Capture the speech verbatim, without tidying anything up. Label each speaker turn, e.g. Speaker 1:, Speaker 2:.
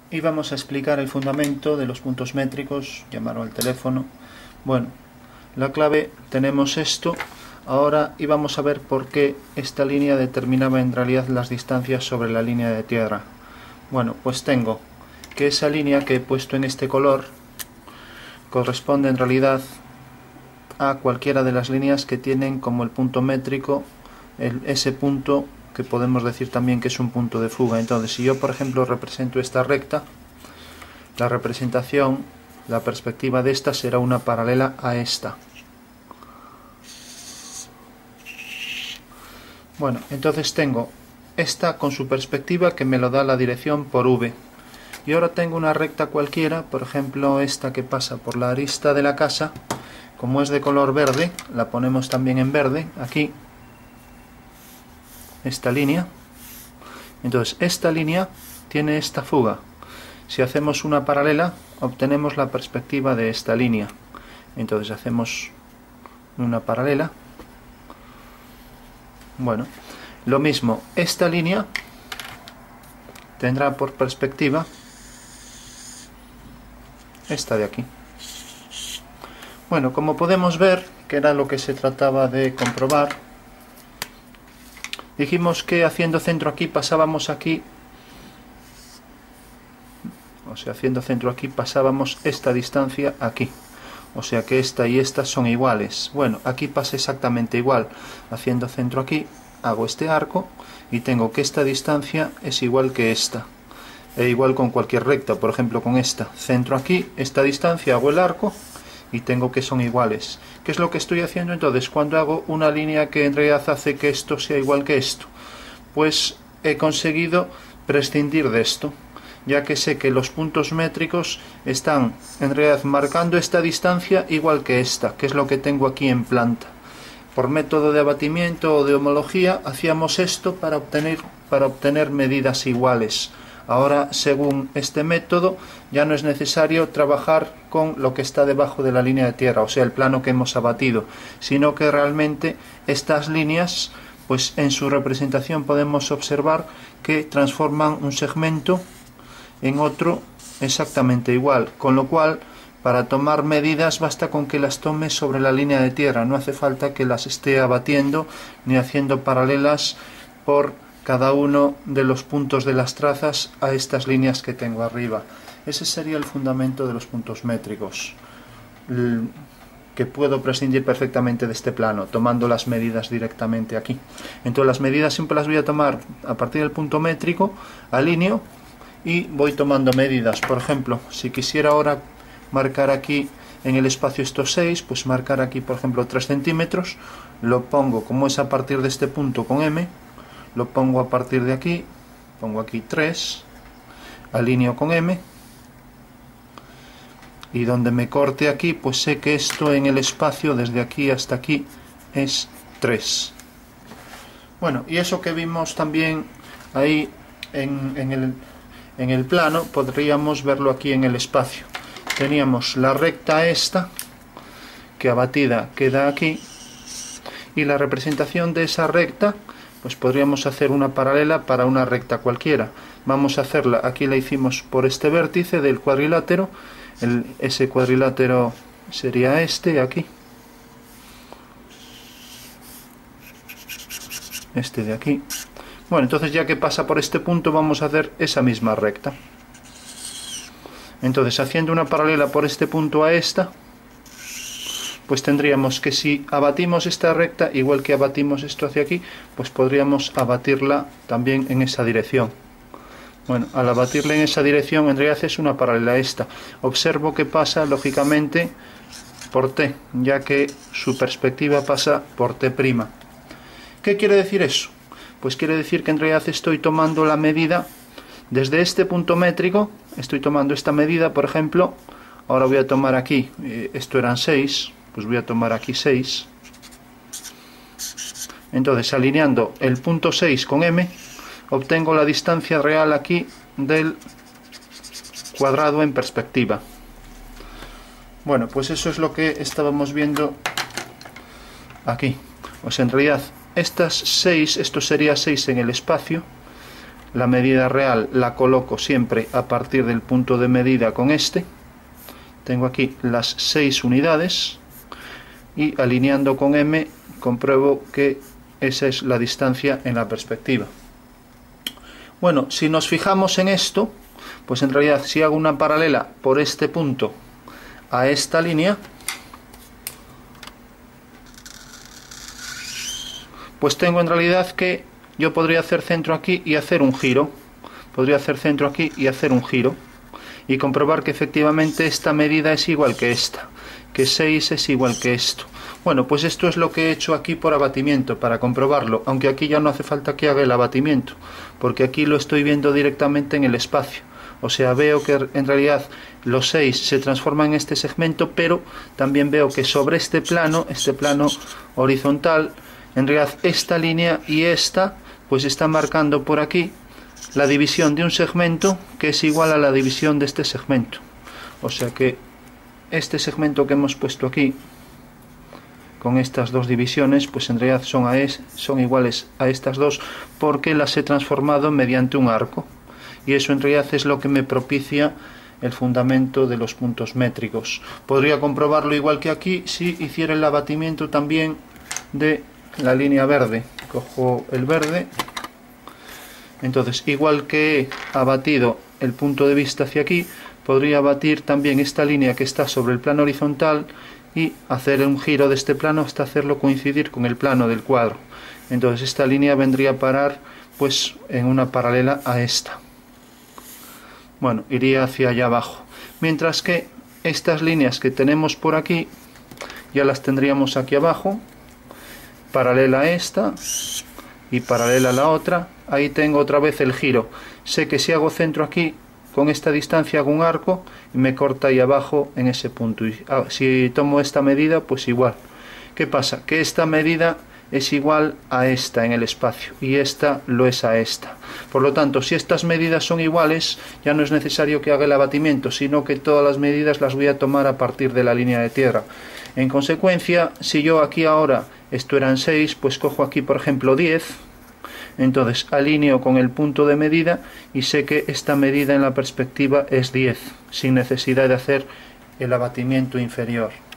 Speaker 1: y vamos a explicar el fundamento de los puntos métricos, llamarlo al teléfono. Bueno, la clave tenemos esto ahora y vamos a ver por qué esta línea determinaba en realidad las distancias sobre la línea de tierra. Bueno, pues tengo que esa línea que he puesto en este color corresponde en realidad a cualquiera de las líneas que tienen como el punto métrico el, ese punto que podemos decir también que es un punto de fuga. Entonces, si yo por ejemplo represento esta recta, la representación, la perspectiva de esta será una paralela a esta. Bueno, entonces tengo esta con su perspectiva que me lo da la dirección por V. Y ahora tengo una recta cualquiera, por ejemplo esta que pasa por la arista de la casa, como es de color verde, la ponemos también en verde, aquí, esta línea. Entonces esta línea tiene esta fuga. Si hacemos una paralela, obtenemos la perspectiva de esta línea. Entonces hacemos una paralela. Bueno, lo mismo, esta línea tendrá por perspectiva esta de aquí. Bueno, como podemos ver, que era lo que se trataba de comprobar, dijimos que haciendo centro aquí pasábamos aquí, o sea, haciendo centro aquí pasábamos esta distancia aquí. O sea que esta y esta son iguales. Bueno, aquí pasa exactamente igual. Haciendo centro aquí, hago este arco y tengo que esta distancia es igual que esta. E igual con cualquier recta, por ejemplo con esta. Centro aquí, esta distancia, hago el arco y tengo que son iguales. ¿Qué es lo que estoy haciendo entonces cuando hago una línea que en realidad hace que esto sea igual que esto? Pues he conseguido prescindir de esto, ya que sé que los puntos métricos están en realidad marcando esta distancia igual que esta, que es lo que tengo aquí en planta. Por método de abatimiento o de homología hacíamos esto para obtener, para obtener medidas iguales. Ahora, según este método, ya no es necesario trabajar con lo que está debajo de la línea de tierra, o sea, el plano que hemos abatido, sino que realmente estas líneas, pues en su representación podemos observar que transforman un segmento en otro exactamente igual, con lo cual para tomar medidas basta con que las tome sobre la línea de tierra, no hace falta que las esté abatiendo ni haciendo paralelas por cada uno de los puntos de las trazas a estas líneas que tengo arriba. Ese sería el fundamento de los puntos métricos, que puedo prescindir perfectamente de este plano, tomando las medidas directamente aquí. Entonces las medidas siempre las voy a tomar a partir del punto métrico, alineo y voy tomando medidas. Por ejemplo, si quisiera ahora marcar aquí en el espacio estos seis, pues marcar aquí por ejemplo tres centímetros, lo pongo como es a partir de este punto con M, lo pongo a partir de aquí, pongo aquí tres, alineo con M, y donde me corte aquí, pues sé que esto en el espacio desde aquí hasta aquí es tres. Bueno, y eso que vimos también ahí en, en el En el plano, podríamos verlo aquí en el espacio. Teníamos la recta esta, que abatida queda aquí, y la representación de esa recta, pues podríamos hacer una paralela para una recta cualquiera. Vamos a hacerla, aquí la hicimos por este vértice del cuadrilátero, el, ese cuadrilátero sería este, aquí. Este de aquí. Bueno, entonces ya que pasa por este punto vamos a hacer esa misma recta. Entonces haciendo una paralela por este punto a esta, pues tendríamos que si abatimos esta recta, igual que abatimos esto hacia aquí, pues podríamos abatirla también en esa dirección. Bueno, al abatirla en esa dirección en realidad es una paralela a esta. Observo que pasa lógicamente por T, ya que su perspectiva pasa por T'. ¿Qué quiere decir eso? Pues quiere decir que en realidad estoy tomando la medida desde este punto métrico, estoy tomando esta medida, por ejemplo, ahora voy a tomar aquí, eh, esto eran seis, pues voy a tomar aquí seis. Entonces, alineando el punto seis con M, obtengo la distancia real aquí del cuadrado en perspectiva. Bueno, pues eso es lo que estábamos viendo aquí. O sea, en realidad estas seis, esto sería seis en el espacio, la medida real la coloco siempre a partir del punto de medida con este. Tengo aquí las seis unidades y alineando con M compruebo que esa es la distancia en la perspectiva. Bueno, si nos fijamos en esto, pues en realidad si hago una paralela por este punto a esta línea, pues tengo en realidad que yo podría hacer centro aquí y hacer un giro. Podría hacer centro aquí y hacer un giro. Y comprobar que efectivamente esta medida es igual que esta. Que seis es igual que esto. Bueno, pues esto es lo que he hecho aquí por abatimiento, para comprobarlo. Aunque aquí ya no hace falta que haga el abatimiento, porque aquí lo estoy viendo directamente en el espacio. O sea, veo que en realidad los seis se transforman en este segmento, pero también veo que sobre este plano, este plano horizontal, en realidad esta línea y esta pues están marcando por aquí la división de un segmento que es igual a la división de este segmento. O sea que este segmento que hemos puesto aquí con estas dos divisiones pues en realidad son, a es, son iguales a estas dos, porque las he transformado mediante un arco, y eso en realidad es lo que me propicia el fundamento de los puntos métricos. Podría comprobarlo igual que aquí si hiciera el abatimiento también de la línea verde. Cojo el verde, entonces igual que he abatido el punto de vista hacia aquí, podría abatir también esta línea que está sobre el plano horizontal y hacer un giro de este plano hasta hacerlo coincidir con el plano del cuadro. Entonces esta línea vendría a parar pues en una paralela a esta. Bueno, iría hacia allá abajo, mientras que estas líneas que tenemos por aquí ya las tendríamos aquí abajo, paralela a esta y paralela a la otra. Ahí tengo otra vez el giro. Sé que si hago centro aquí, con esta distancia hago un arco y me corta ahí abajo en ese punto. Y si tomo esta medida, pues igual. ¿Qué pasa? Que esta medida es igual a esta en el espacio y esta lo es a esta. Por lo tanto, si estas medidas son iguales, ya no es necesario que haga el abatimiento, sino que todas las medidas las voy a tomar a partir de la línea de tierra. En consecuencia, si yo aquí ahora esto eran seis, pues cojo aquí por ejemplo diez, entonces alineo con el punto de medida y sé que esta medida en la perspectiva es diez, sin necesidad de hacer el abatimiento inferior.